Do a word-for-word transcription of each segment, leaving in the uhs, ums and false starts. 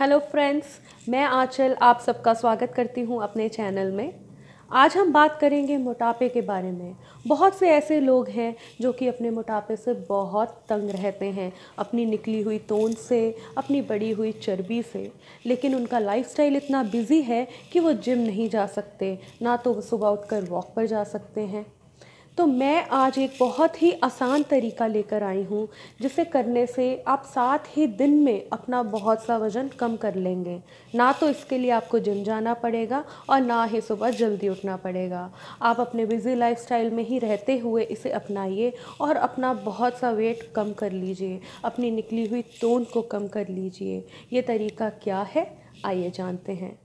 Hello friends, मैं आंचल आप सबका स्वागत करती हूं अपने चैनल में। आज हम बात करेंगे मोटापे के बारे में। बहुत से ऐसे लोग हैं जो कि अपने मोटापे से बहुत तंग रहते हैं, अपनी निकली हुई तोंद से, अपनी बढ़ी हुई चर्बी से। लेकिन उनका लाइफस्टाइल इतना बिजी है कि वो जिम नहीं जा सकते, ना तो वो सुबह उठकर वॉक पर जा सकते हैं। तो मैं आज एक बहुत ही आसान तरीका लेकर आई हूँ जिसे करने से आप सात ही दिन में अपना बहुत सा वज़न कम कर लेंगे। ना तो इसके लिए आपको जिम जाना पड़ेगा और ना ही सुबह जल्दी उठना पड़ेगा। आप अपने बिज़ी लाइफस्टाइल में ही रहते हुए इसे अपनाइए और अपना बहुत सा वेट कम कर लीजिए, अपनी निकली हुई तोंद को कम कर लीजिए। ये तरीका क्या है, आइए जानते हैं।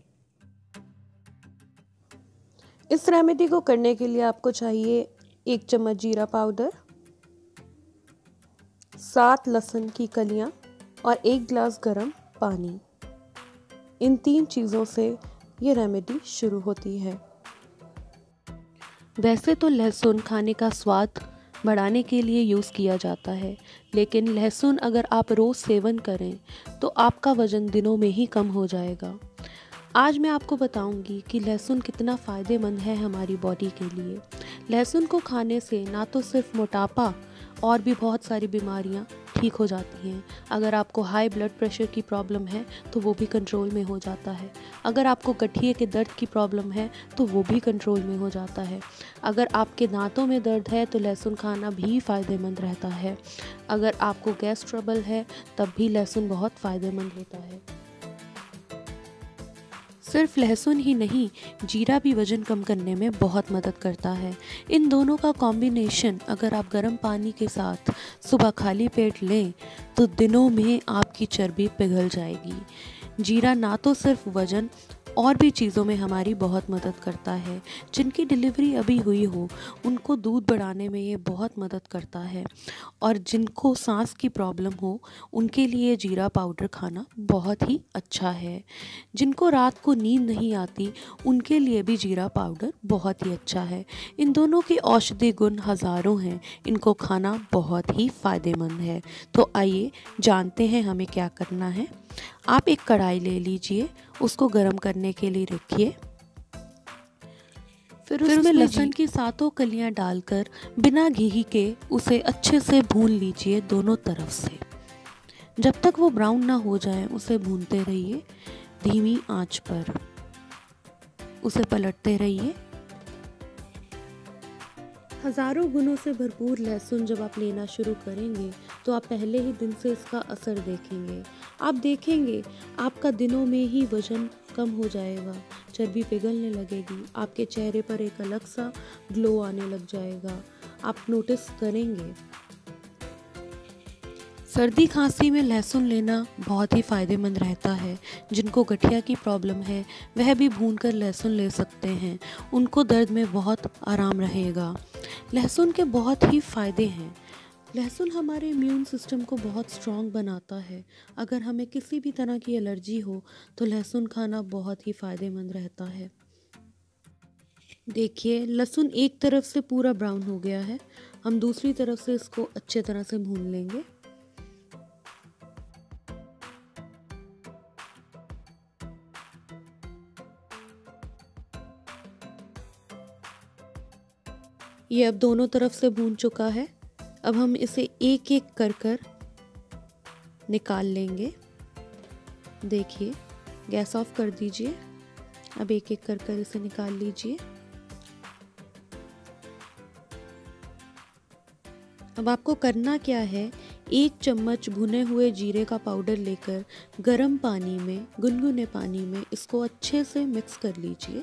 इस रेमेडी को करने के लिए आपको चाहिए एक चम्मच जीरा पाउडर, सात लहसुन की कलियां और एक गिलास गर्म पानी। इन तीन चीज़ों से ये रेमेडी शुरू होती है। वैसे तो लहसुन खाने का स्वाद बढ़ाने के लिए यूज़ किया जाता है, लेकिन लहसुन अगर आप रोज़ सेवन करें तो आपका वज़न दिनों में ही कम हो जाएगा। आज मैं आपको बताऊंगी कि लहसुन कितना फ़ायदेमंद है हमारी बॉडी के लिए। लहसुन को खाने से ना तो सिर्फ मोटापा और भी बहुत सारी बीमारियां ठीक हो जाती हैं। अगर आपको हाई ब्लड प्रेशर की प्रॉब्लम है तो वो भी कंट्रोल में हो जाता है। अगर आपको गठिए के दर्द की प्रॉब्लम है तो वो भी कंट्रोल में हो जाता है। अगर आपके दांतों में दर्द है तो लहसुन खाना भी फ़ायदेमंद रहता है। अगर आपको गैस ट्रबल है तब भी लहसुन बहुत फ़ायदेमंद होता है। सिर्फ लहसुन ही नहीं, जीरा भी वज़न कम करने में बहुत मदद करता है। इन दोनों का कॉम्बिनेशन अगर आप गर्म पानी के साथ सुबह खाली पेट लें तो दिनों में आपकी चर्बी पिघल जाएगी। जीरा ना तो सिर्फ वज़न और भी चीज़ों में हमारी बहुत मदद करता है। जिनकी डिलीवरी अभी हुई हो उनको दूध बढ़ाने में ये बहुत मदद करता है, और जिनको सांस की प्रॉब्लम हो उनके लिए जीरा पाउडर खाना बहुत ही अच्छा है। जिनको रात को नींद नहीं आती उनके लिए भी जीरा पाउडर बहुत ही अच्छा है। इन दोनों के औषधि गुण हज़ारों हैं, इनको खाना बहुत ही फ़ायदेमंद है। तो आइए जानते हैं हमें क्या करना है। आप एक कढ़ाई ले लीजिए, उसको गर्म करने के लिए रखिए। फिर उसमें, उसमें लहसुन की सातों कलियां डालकर बिना घी के उसे अच्छे से भून लीजिए दोनों तरफ से। जब तक वो ब्राउन ना हो जाए उसे भूनते रहिए धीमी आंच पर। उसे पलटते रहिए। हज़ारों गुणों से भरपूर लहसुन जब आप लेना शुरू करेंगे तो आप पहले ही दिन से इसका असर देखेंगे। आप देखेंगे आपका दिनों में ही वज़न कम हो जाएगा, चर्बी पिघलने लगेगी, आपके चेहरे पर एक अलग सा ग्लो आने लग जाएगा। आप नोटिस करेंगे। सर्दी खांसी में लहसुन लेना बहुत ही फ़ायदेमंद रहता है। जिनको गठिया की प्रॉब्लम है वह भी भूनकर लहसुन ले सकते हैं, उनको दर्द में बहुत आराम रहेगा। लहसुन के बहुत ही फ़ायदे हैं। लहसुन हमारे इम्यून सिस्टम को बहुत स्ट्रॉन्ग बनाता है। अगर हमें किसी भी तरह की एलर्जी हो तो लहसुन खाना बहुत ही फ़ायदेमंद रहता है। देखिए, लहसुन एक तरफ से पूरा ब्राउन हो गया है। हम दूसरी तरफ से इसको अच्छे तरह से भून लेंगे। ये अब दोनों तरफ से भून चुका है। अब हम इसे एक एक कर कर निकाल लेंगे। देखिए, गैस ऑफ कर दीजिए। अब एक एक कर कर इसे निकाल लीजिए। अब आपको करना क्या है, एक चम्मच भुने हुए जीरे का पाउडर लेकर गर्म पानी में, गुनगुने पानी में इसको अच्छे से मिक्स कर लीजिए।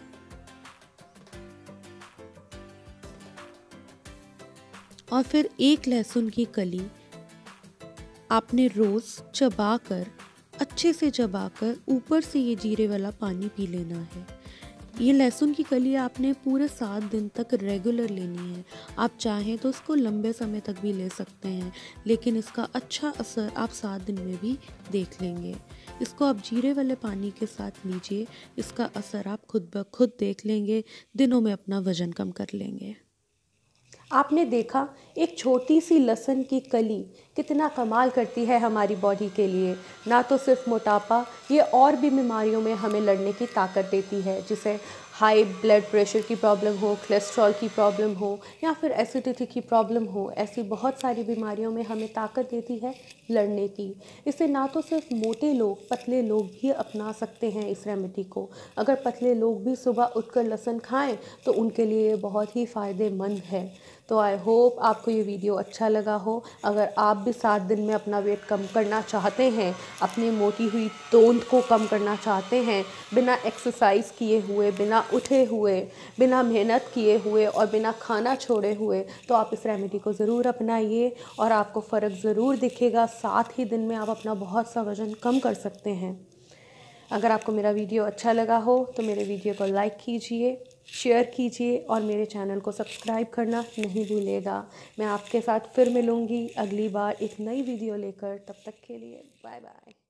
और फिर एक लहसुन की कली आपने रोज़ चबाकर, अच्छे से चबाकर ऊपर से ये जीरे वाला पानी पी लेना है। ये लहसुन की कली आपने पूरे सात दिन तक रेगुलर लेनी है। आप चाहें तो इसको लंबे समय तक भी ले सकते हैं, लेकिन इसका अच्छा असर आप सात दिन में भी देख लेंगे। इसको आप जीरे वाले पानी के साथ लीजिए, इसका असर आप खुद ब खुद देख लेंगे, दिनों में अपना वज़न कम कर लेंगे। आपने देखा एक छोटी सी लहसुन की कली कितना कमाल करती है हमारी बॉडी के लिए। ना तो सिर्फ मोटापा, ये और भी बीमारियों में हमें लड़ने की ताकत देती है, जिसे हाई ब्लड प्रेशर की प्रॉब्लम हो, कोलेस्ट्रॉल की प्रॉब्लम हो या फिर एसिडिटी की प्रॉब्लम हो। ऐसी बहुत सारी बीमारियों में हमें ताकत देती है लड़ने की। इसे ना तो सिर्फ मोटे लोग, पतले लोग भी अपना सकते हैं इस रेमेडी को। अगर पतले लोग भी सुबह उठकर लहसुन खाएं तो उनके लिए ये बहुत ही फ़ायदेमंद है। तो आई होप आपको ये वीडियो अच्छा लगा हो। अगर आप भी सात दिन में अपना वेट कम करना चाहते हैं, अपनी मोटी हुई तोंद को कम करना चाहते हैं, बिना एक्सरसाइज किए हुए, बिना उठे हुए, बिना मेहनत किए हुए और बिना खाना छोड़े हुए, तो आप इस रेमेडी को ज़रूर अपनाइए और आपको फ़र्क ज़रूर दिखेगा। सात ही दिन में आप अपना बहुत सा वज़न कम कर सकते हैं। अगर आपको मेरा वीडियो अच्छा लगा हो तो मेरे वीडियो को लाइक कीजिए, शेयर कीजिए और मेरे चैनल को सब्सक्राइब करना नहीं भूलिएगा। मैं आपके साथ फिर मिलूँगी अगली बार एक नई वीडियो लेकर। तब तक के लिए बाय बाय।